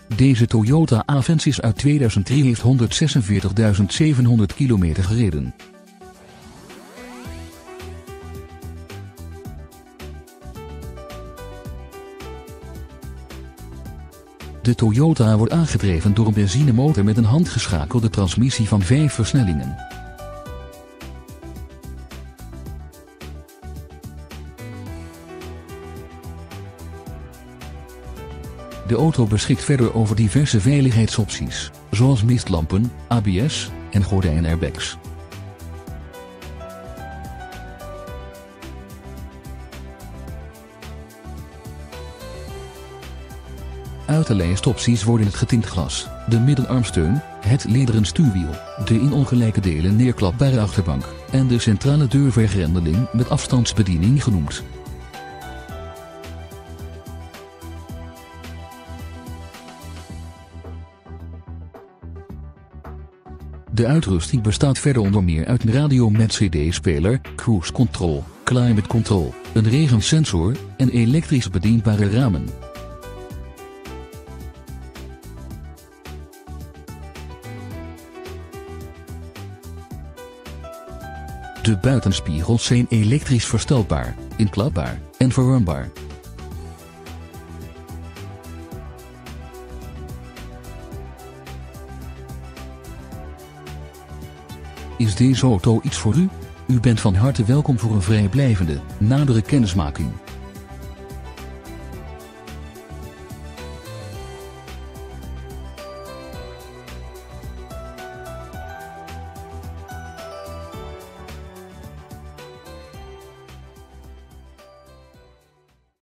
Deze Toyota Avensis uit 2003 heeft 146.700 kilometer gereden. De Toyota wordt aangedreven door een benzinemotor met een handgeschakelde transmissie van 5 versnellingen. De auto beschikt verder over diverse veiligheidsopties, zoals mistlampen, ABS en gordijnairbags. Uit de lijst opties worden het getint glas, de middenarmsteun, het lederen stuurwiel, de in ongelijke delen neerklapbare achterbank en de centrale deurvergrendeling met afstandsbediening genoemd. De uitrusting bestaat verder onder meer uit een radio met CD-speler, cruise control, climate control, een regensensor en elektrisch bedienbare ramen. De buitenspiegels zijn elektrisch verstelbaar, inklapbaar en verwarmbaar. Is deze auto iets voor u? U bent van harte welkom voor een vrijblijvende, nadere kennismaking.